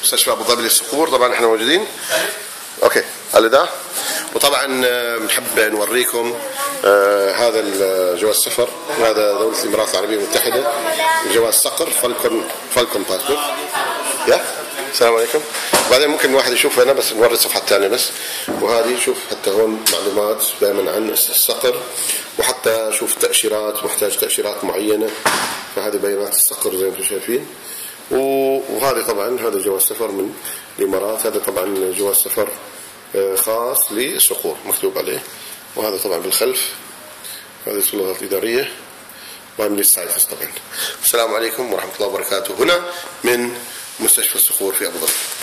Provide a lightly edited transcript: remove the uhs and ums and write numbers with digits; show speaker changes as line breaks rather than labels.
مستشفى ابو ظبي للصقور. طبعا احنا موجودين اوكي على ده. وطبعا بنحب نوريكم هذا جواز السفر، هذا دولة الامارات العربية المتحدة، جواز صقر فالكون باسبورت. السلام عليكم. بعدين ممكن الواحد يشوف هنا بس نوري الصفحة الثانية بس. وهذه شوف حتى هون معلومات دائما عن الصقر، وحتى شوف تأشيرات، محتاج تأشيرات معينة، فهذه بيانات الصقر زي ما انتم شايفين. وهذا طبعا هذا جواز سفر من الامارات، هذا طبعا جواز سفر خاص للصقور مكتوب عليه. وهذا طبعا بالخلف هذه السلطات الإدارية ومن السايفس طبعا. السلام عليكم ورحمة الله وبركاته، هنا من مستشفى الصقور في أبو ظبي.